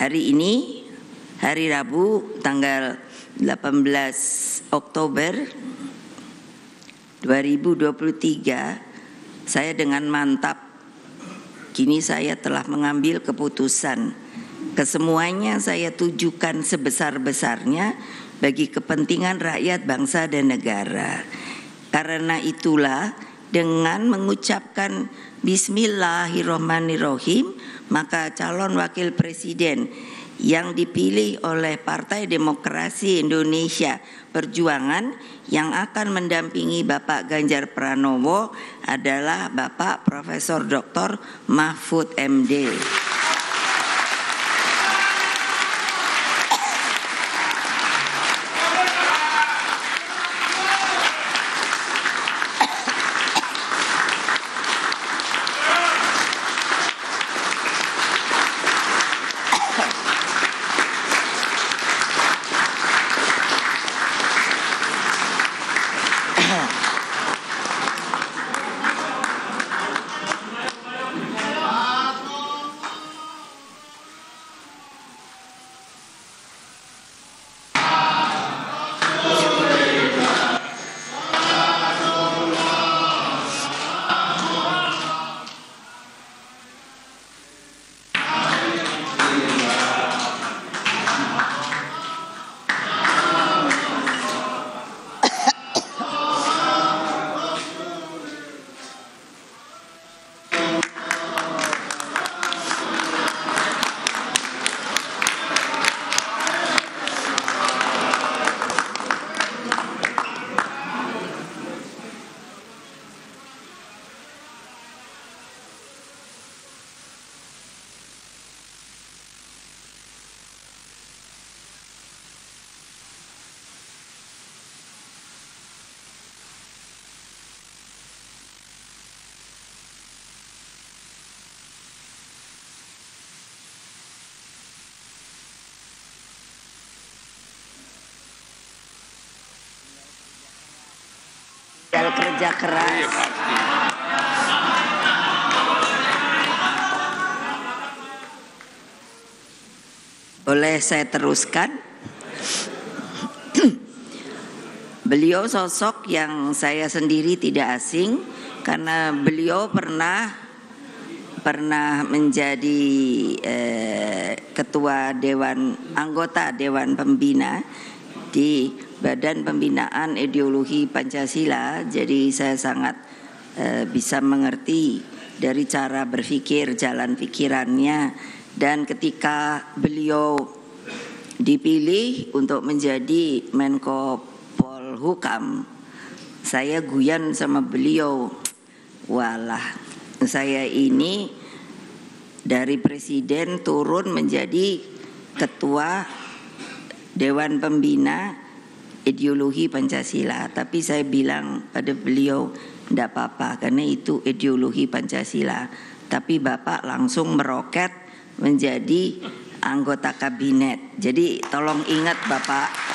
Hari ini, hari Rabu, tanggal 18 Oktober 2023, saya dengan mantap, kini saya telah mengambil keputusan. Kesemuanya saya tujukan sebesar-besarnya bagi kepentingan rakyat, bangsa, dan negara. Karena itulah, dengan mengucapkan Bismillahirrahmanirrahim, maka calon wakil presiden yang dipilih oleh Partai Demokrasi Indonesia Perjuangan yang akan mendampingi Bapak Ganjar Pranowo adalah Bapak Profesor Dr. Mahfud MD. Kerja keras. Boleh saya teruskan? Beliau sosok yang saya sendiri tidak asing karena beliau pernah menjadi ketua anggota Dewan Pembina di Badan Pembinaan Ideologi Pancasila. Jadi saya sangat bisa mengerti dari cara berpikir, jalan pikirannya. Dan ketika beliau dipilih untuk menjadi Menko Polhukam, saya guyon sama beliau, walah, saya ini dari presiden turun menjadi ketua Dewan Pembina Ideologi Pancasila. Tapi saya bilang pada beliau, tidak apa-apa karena itu ideologi Pancasila. Tapi Bapak langsung meroket menjadi anggota kabinet. Jadi tolong ingat Bapak,